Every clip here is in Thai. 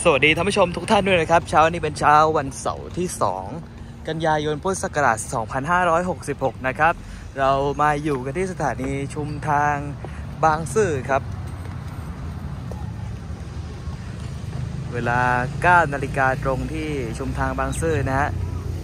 สวัสดีท่านผู้ชมทุกท่านด้วยนะครับเช้านี้เป็นเช้าวันเสาร์ที่2กันยายนพุทธศักราช2566นะครับเรามาอยู่กันที่สถานีชุมทางบางซื่อครับเวลา 9 นาฬิกาตรงที่ชุมทางบางซื่อนะฮะ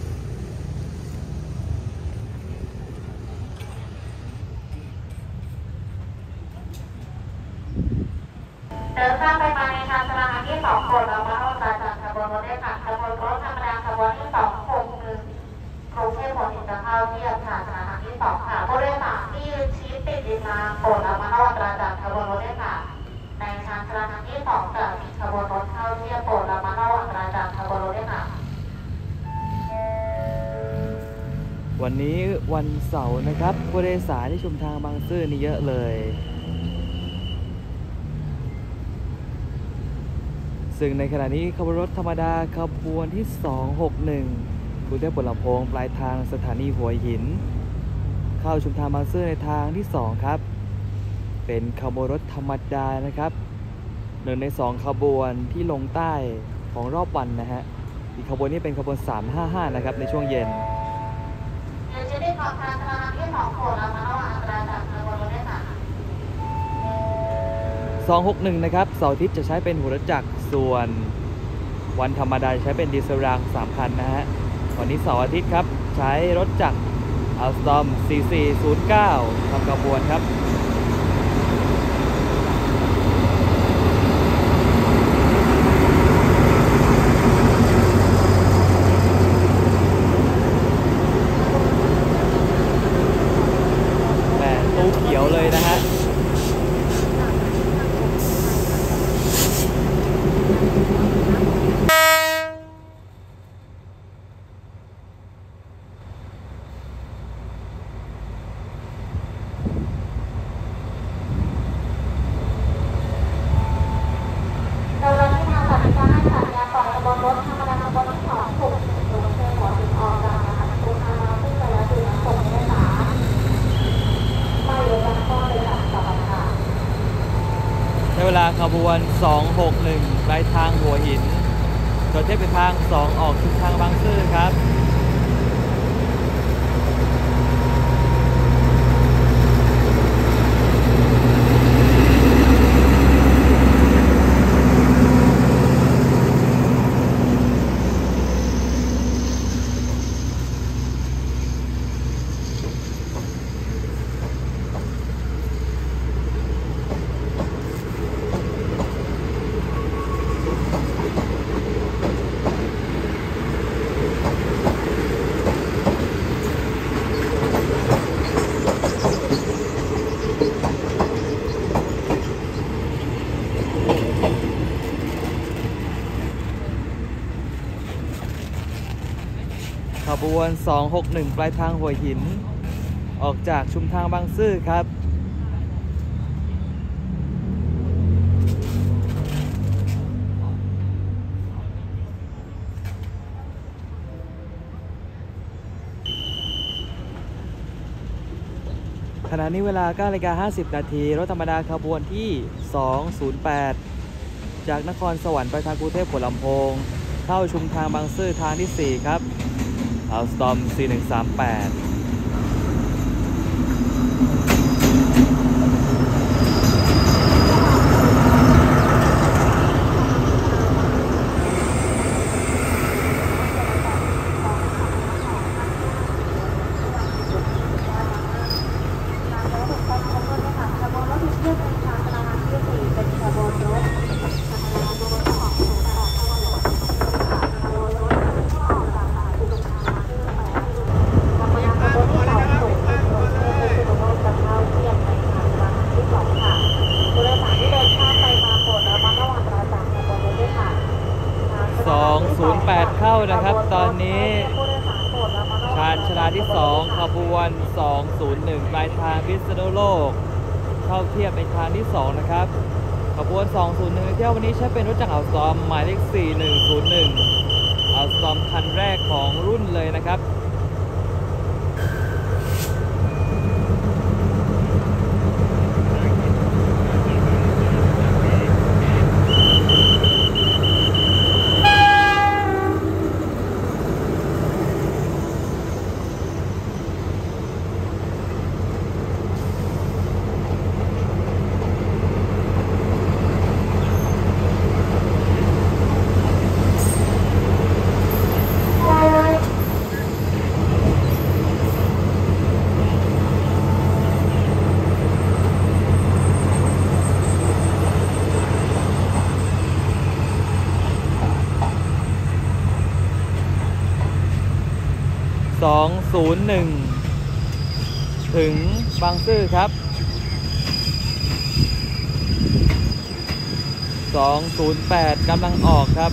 เดินทางไปมาในทางสถานีที่2โปรดระมัดระวังจากขบวนรถด้วยค่ะขบวนรถธรรมดาขบวนที่261กรุงเทพหัวหินจะเข้าเทียบค่ะสถานีที่2ค่ะผู้โดยสารที่ยืนชี้ติดริมรางโปรดระมัดระวังจากขบวนรถด้วยค่ะในทางสถานีที่2จะมีขบวนรถเข้าเทียบโปรดระมัดระวังจากขบวนรถด้วยค่ะวันนี้วันเสาร์นะครับผู้โดยสารที่ชุมทางบางซื่อนี่เยอะเลยซึ่งในขณะนี้ขบวนรถธรรมดาขบวนที่261กรุงเทพลำโพงปลายทางสถานีหัวหินเข้าชุมทางบางซื่อในทางที่2ครับเป็นขบวนรถธรรมดานะครับ1 ใน 2ขบวนที่ลงใต้ของรอบวันนะฮะอีกขบวนนี้เป็นขบวน355นะครับในช่วงเย็น261นะครับเสาร์อาทิตย์จะใช้เป็นหัวรถจักรส่วนวันธรรมดาใช้เป็นดีเซลราง3 คันนะฮะวันนี้เสาร์อาทิตย์ครับใช้รถจักรอัลสตอม4409ทำขบวนครับแหมตู้เขียวเลยนะฮะเวลาขบวน261ปลายทางหัวหินโดยเทียบไปทาง2ออกชุมทางบางซื่อครับขบวน261ปลายทางหัวหินออกจากชุมทางบางซื่อครับขณะนี้เวลา 9:50 นาทีรถธรรมดาขบวนที่208จากนครสวรรค์ไปทางกรุงเทพหัวลำโพงเข้าชุมทางบางซื่อทางที่4ครับอัลสตอม4138208เข้านะครับตอนนี้ชานชาลาที่2ขบวน201ปลายทางพิษณุโลกเข้าเทียบเป็นทางที่2นะครับขบวน201เที่ยววันนี้ใช้เป็นรถจักรอัลสตอมหมายเลข4101อัลสตอมคันแรกของรุ่นเลยนะครับ ขถึงบางซื่อครับ208กำลังออกครับ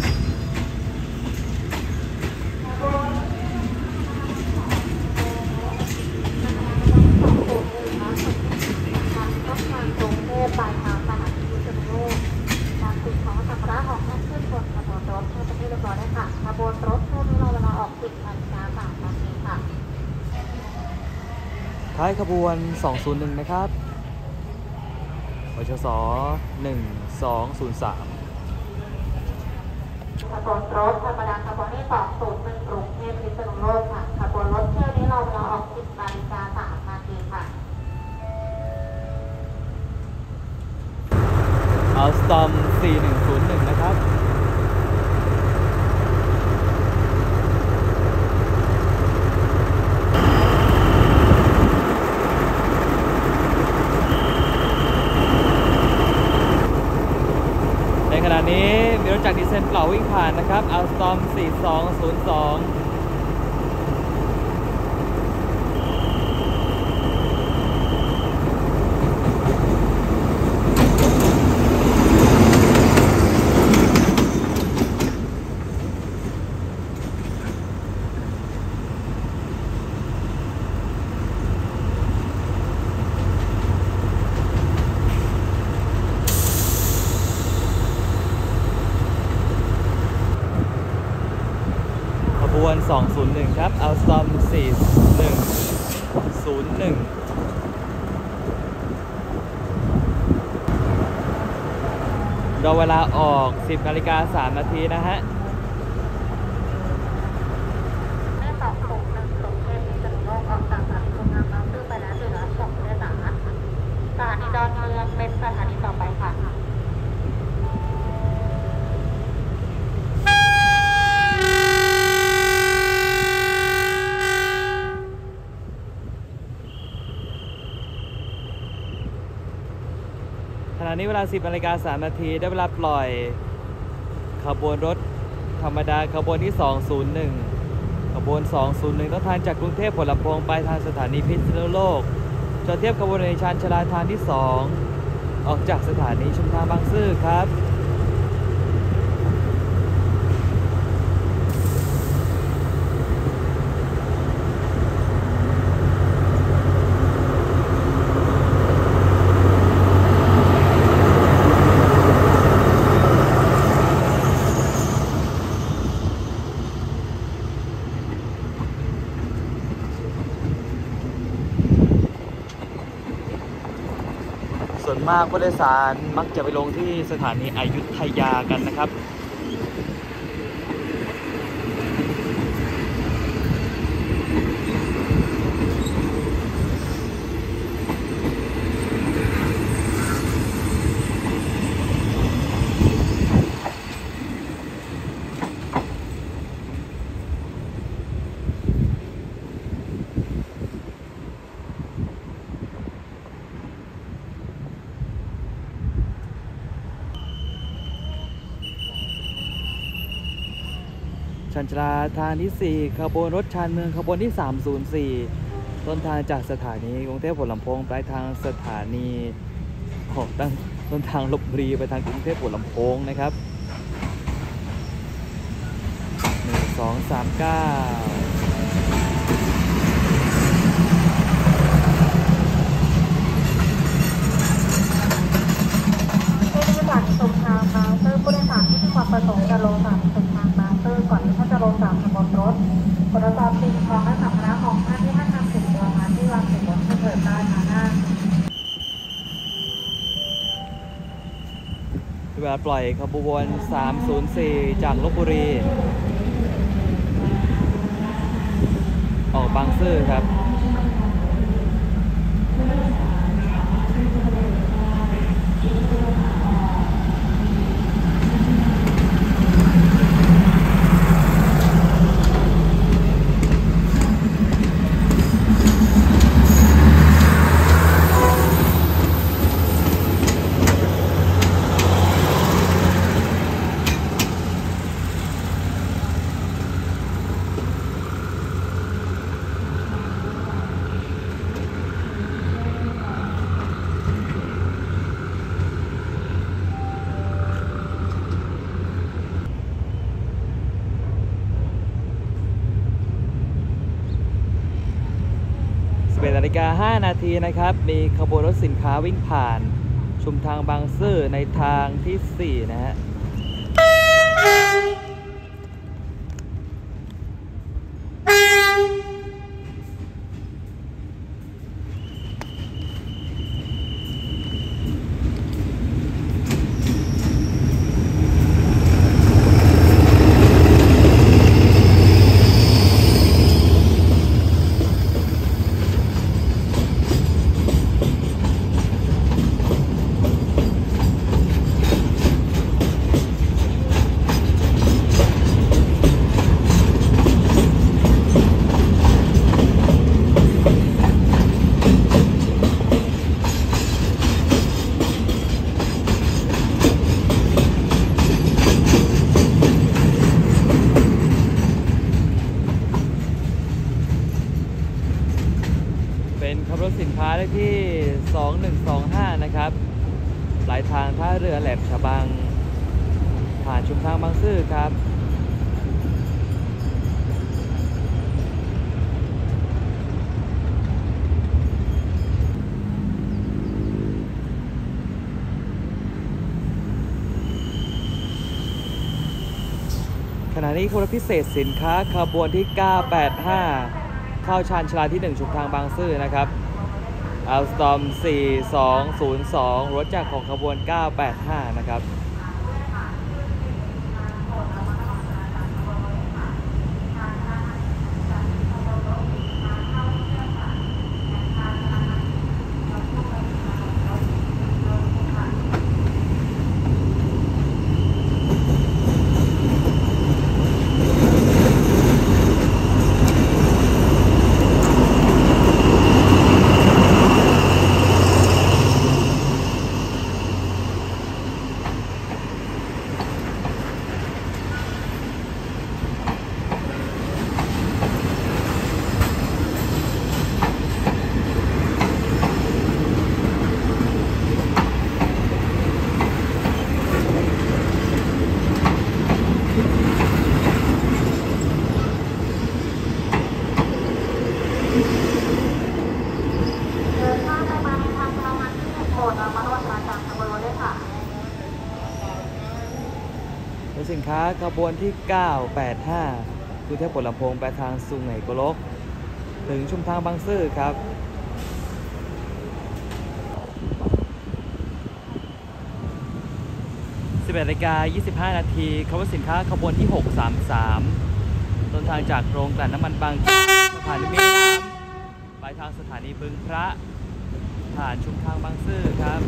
ปลายทางสถานีพิษณุโลกการติดของสัมภาระของนักขึ้นบนขบวนรถให้เป็นที่เรียบร้อยแล้วค่ะขบวนรถช่วงนี้เราเวลาออก10 นาฬิกา 3 นาทีค่ะท้ายขบวน201นะครับวชส1203 ขบวนรถธรรมดาขบวนที่201กรุงเทพพิษณุโลกค่ะขบวนรถเที่ยวนี้เราเวลาออก10 นาฬิกา 3 นาทีค่ะอัลสตอม4101นะครับในขณะนี้มีรถจักรดีเซลเปล่าวิ่งผ่านนะครับอัลสตอม4202ขบวน201ครับอัลสตอม4101รอเวลาออก10 นาฬิกา 3 นาทีนะฮะแม่201กรุงเทพพิษณุโลกออกจากสถานีกรุงเทพบางซื่อไปแล้วเหลือ2ผู้โดยสารสถานีดอนเมืองเป็นสถานีต่อไปค่ะขณะนี้เวลา10 นาฬิกา 3 นาทีได้เวลาปล่อยขบวนรถธรรมดาขบวนที่201ขบวน201ต้องทางจากกรุงเทพหัวลำโพงไปทางสถานีพิษณุโลกจอดเทียบขบวนในชานชาลาทางที่2ออกจากสถานีชุมทางบางซื่อครับ ส่วนมากผู้โดยสารมักจะไปลงที่สถานีอยุธยากันนะครับชานชาลาทางที่4ขบวนรถชานเมืองขบวนที่304ต้นทางจากสถานีกรุงเทพหัวลำโพงปลายทางสถานีต้นทางลพบุรีไปทางกรุงเทพหัวลำโพงนะครับ1239 ตรงทางบางซื่อผู้โดยสารที่มีความประสงค์จะลงจากตรงทางบางซื่อก่อนที่ท่านจะลงจากขบวนรถกดตามสิ่งของและสัมภาระของท่านที่ท่านนำติดตัวมาที่วางติดบนเกิดได้มาหน้าเวลาปล่อยขบวน304จากลพบุรีออกบางซื่อครับ 18:05 นาทีนะครับมีขบวนรถสินค้าวิ่งผ่านชุมทางบางซื่อในทางที่ 4 นะฮะเป็นขบวนรถสินค้าเลขที่ 2125 นะครับปลายทางท่าเรือแหลมฉบังผ่านชุมทางบางซื่อครับขณะนี้ขบวนรถพิเศษสินค้าขบวนที่ 985 เข้าชานชาลาที่ 1 ชุมทางบางซื่อนะครับอัลสตอม 4202 รถจากของขบวน 985 นะครับรถสินค้าขบวนที่ 985 คือเที่ยวปลำโพงไปทางสุไหงโกลกถึงชุมทางบางซื่อครับ11:25 นาทีขบวนสินค้าขบวนที่ 633 ต้นทางจากโรงกลั่นน้ำมันบางจากสถานีแม่น้ำปลายทางสถานีบึงพระผ่านชุมทางบางซื่อครับ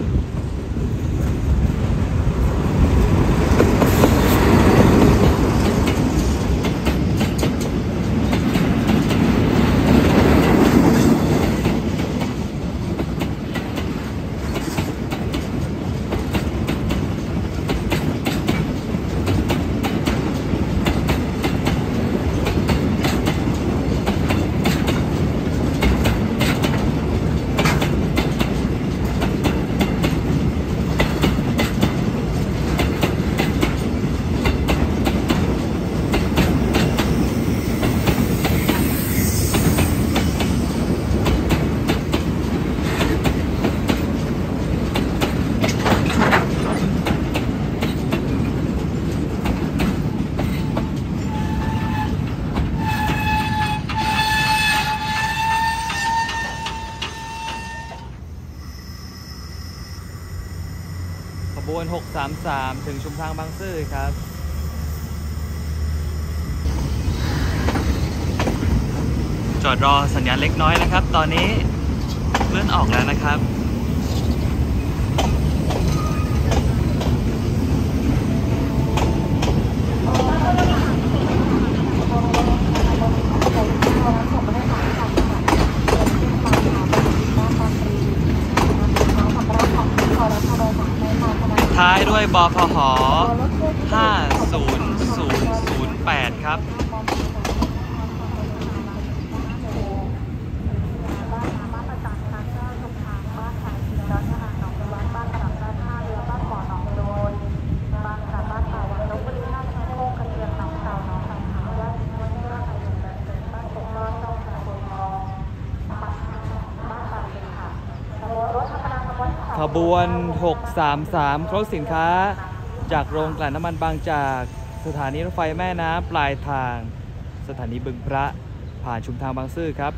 ขบวน 633 ถึงชุมทางบางซื่อครับจอดรอสัญญาณเล็กน้อยนะครับตอนนี้เลื่อนออกแล้วนะครับท้ายด้วยบพห 50008 ครับบวน 633 ครถสินค้าจากโรงกลั่นน้ำมันบางจากสถานีรถไฟแม่น้ำปลายทางสถานีบึงพระผ่านชุมทางบางซื่อครับ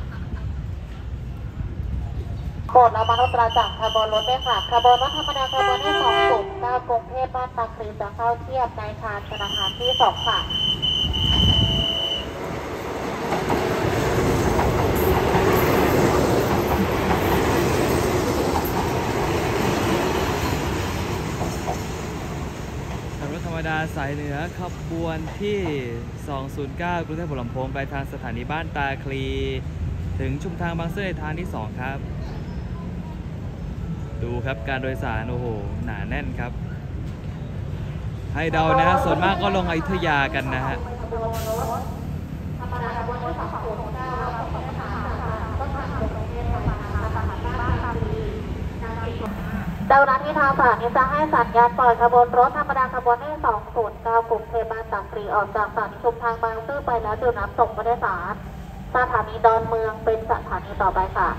โปรดระมัดระวังจากขบวนรถด้วยค่ะขบวนรถธรรมดาขบวนที่209กรุงเทพบ้านตาคลีจะเข้าเทียบในชานธนาคารที่2ค่ะรถธรรมดาสายเหนือขบวนที่ 209 กรุงเทพหัวลำโพงปลายทางสถานีบ้านตาคลีถึงชุมทางบางซื่อในทางที่ 2 ครับดูครับการโดยสารโอ้โหหนาแน่นครับให้เดานะฮะส่วนมากก็ลงอยุธยากันนะฮะเจ้าหน้าที่ทางสถานีจะให้สัญญาณปล่อยขบวนรถธรรมดาขบวนที่209กรุงเทพบ้านตากรีออกจากสถานีชุมทางบางซื่อไปแล้วดื่มน้ำส่งผู้โดยสารสถานีดอนเมืองเป็นสถานีต่อไปค่ะ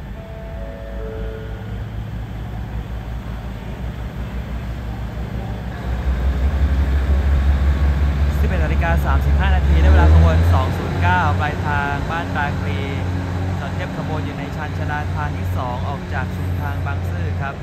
11:35 นาทีได้เวลาขบวน 209 ปลายทางบ้านตาคลีจอดเทียบขบวนอยู่ในชานชาลาทางที่ 2 ออกจากชุมทางบางซื่อครับ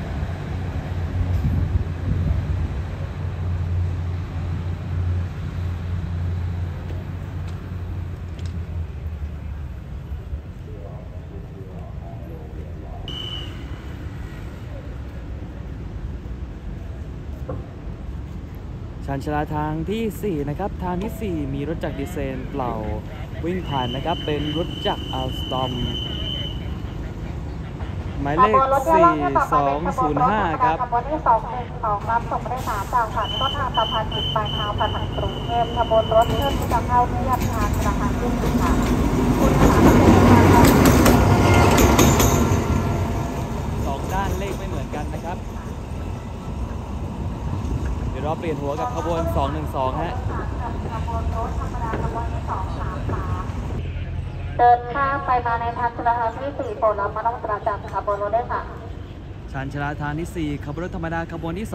ชานชาลาทางที่ 4 นะครับทางที่ 4 มีรถจักรดีเซลเปล่าวิ่งผ่านนะครับเป็นรถจักรอัลสตอมหมายเลข 4205 ครับขบวนที่212รับส่งผู้โดยสารจากสถานีต้นทางสะพานหินปลายทางผ่านกรุงเทพขบวนรถเชื่อมที่จะเข้าเทียบชานธนาคารที่1ค่ะ 2 ด้านเลขไม่เหมือนกันนะครับเดี๋ยวเราเปลี่ยนหัวกับขบวน 212 ฮะเดินข้ามไปมาในทางชลทานที่4โปรดระมัดระวังจากขบวนรถด้วยค่ะชานชาลาทางที่ 4 ขบวนรถธรรมดาขบวนที่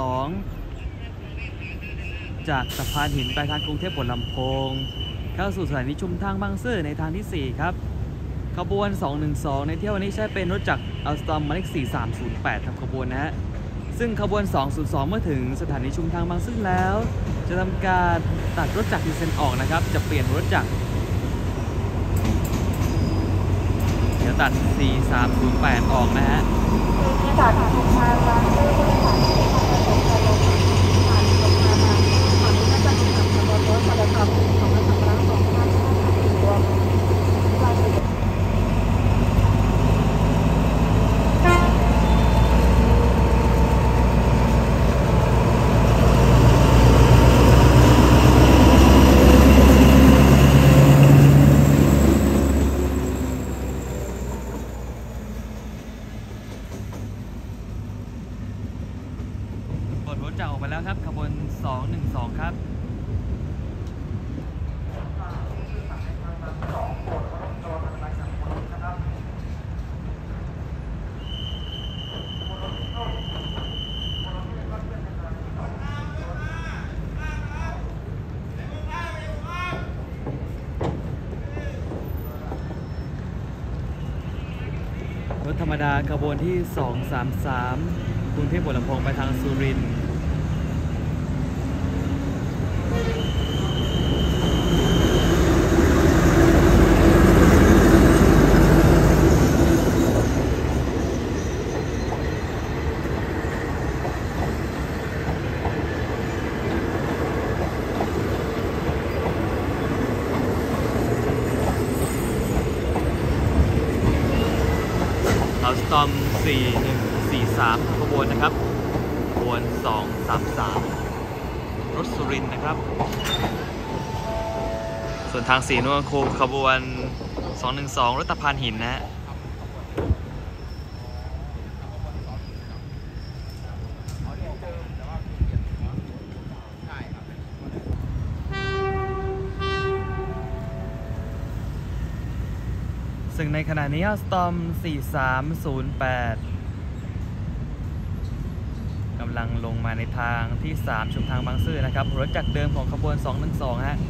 212 จากสะพานหินปลายทางกรุงเทพหัวลำโพงเข้าสู่สถานีชุมทางบางซื่อในทางที่ 4 ครับขบวน 212 ในเที่ยววันนี้ใช้เป็นรถจักรอัลสตอมหมายเลข 4308 ครับขบวนนะฮะซึ่งขบวน 202 เมื่อถึงสถานีชุมทางบางซื่อแล้วจะทำการตัดรถจักรดีเซลออกนะครับจะเปลี่ยนรถจักรเดี๋ยวตัด 4308 ออกนะฮะที่สถานีชุมทางบางซื่อผู้โดยสารที่ทำการส่งขบวนผ่านชุมทางบางซื่อก่อนที่จะถึงขบวนรถจะได้ขับของรถธรรมดาของท่านรวมรถจักรออกไปแล้วครับขบวน 212 ครับรถธรรมดาขบวนที่ 233 กรุงเทพหัวลำโพงไปทางสุรินทร์อัลสตอม 4143 ขบวนนะครับขบวน 233 รถสุรินทร์นะครับส่วนทางสีนวลคูขบวน 212 รถตะพานหินนะฮะซึ่งในขณะนี้อัลสตอม 4308 ำลังลงมาในทางที่ 3 ชุมทางบางซื่อนะครับรถจากเดิมของขบวน 212 ฮะ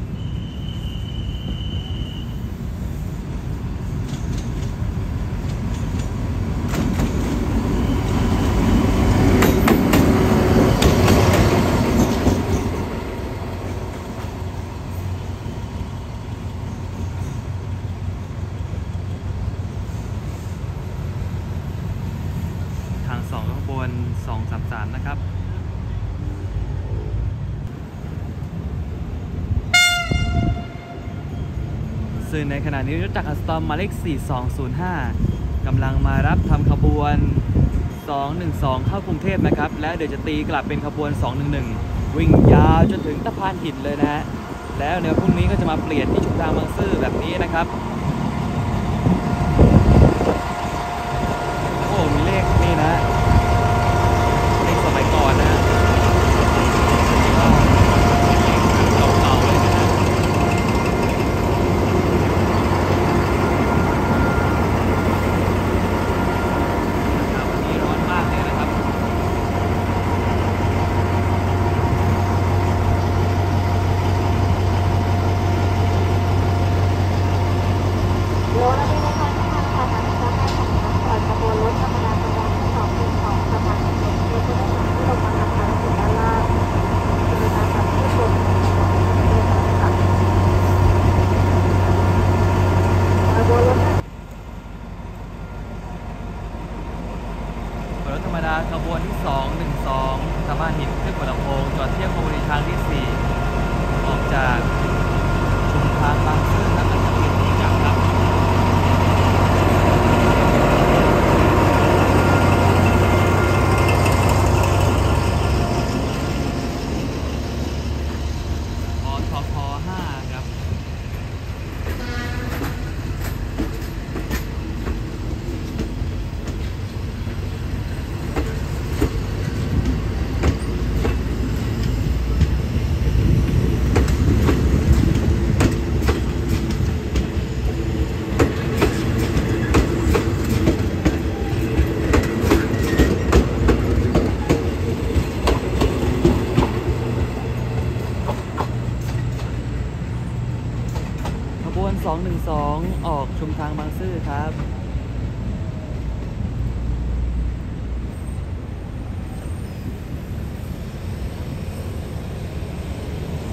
ทาง2ขบวน 233 นะครับซึ่งในขณะนี้รถจักรอัลสตอมหมายเลข 4205 กำลังมารับทำขบวน 212 เข้ากรุงเทพนะครับและเดี๋ยวจะตีกลับเป็นขบวน 211 วิ่งยาวจนถึงตะพานหินเลยนะฮะแล้วเดี๋ยวพรุ่งนี้ก็จะมาเปลี่ยนที่ชุมทางบางซื่อแบบนี้นะครับโอ้มีเลขนี่นะเลขสมัยก่อนนะเก่าๆเลยนะฮะวันนี้ร้อนมากเลยนะครับโยนแล้วในทางที่ทางสถานีจะให้ของทางก่อนขบวนรถธรรมดาขบวนที่212สะพานหินเพื่อจะได้ที่ลงมาทำภารกิจด้านล่างจะเป็นการทำที่สุดขบวนรถรถธรรมดาขบวนที่ 212 สะพานหินขึ้นหัวลำโพงจอดเทียบขบวนทางที่ 4 ออกจากชุมทางบางซื่อแล้วก็จะเปลี่ยนที่กลับครับปทพ5 ครับขบวน 212 ออกชุมทางบางซื่อครับ